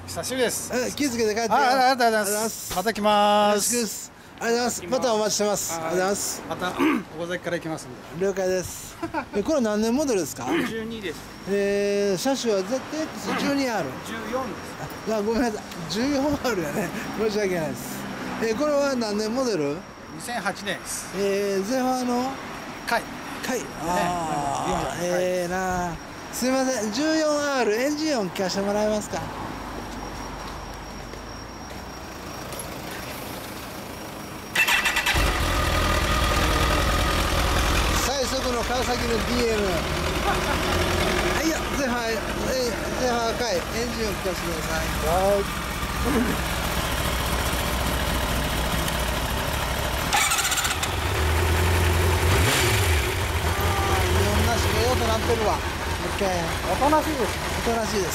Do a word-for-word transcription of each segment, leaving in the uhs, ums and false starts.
久しぶりです。 気をつけて帰って。 あ、ありがとうございます。また来ます。 よろしくです。ありがとうございます。またお待ちしてます。ありがとうございます。 また大崎から行きますんで。 了解です。え、これ何年モデルですか？ じゅうにです。 えー、車種は ゼットエックスじゅうにアール。 じゅうよんです。 あ、ごめんなさい。じゅうよんアールやね。申し訳ないです。え、これは何年モデル？ にせんはちねんです。 えー、ゼファーの回。 回。ああ、ええな。すみません。じゅうよんアール エンジン音聞かせてもらえますか？最速の川崎の ディーエム。はいよ、ゼファー、ゼファー回、エンジン音聞かせてください。はい。音鳴ってるわ。 おとなしいです。 おとなしいです。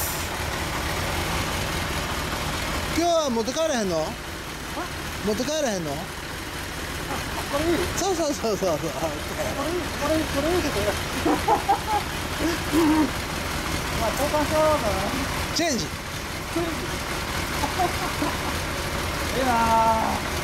今日は持って帰らへんの？持って帰らへんの？ これいい？ そうそうそうそうそう。これいい、 これいい、これいいですよ。まあ交換しようかな。 チェンジ。 チェンジ。いいなあ。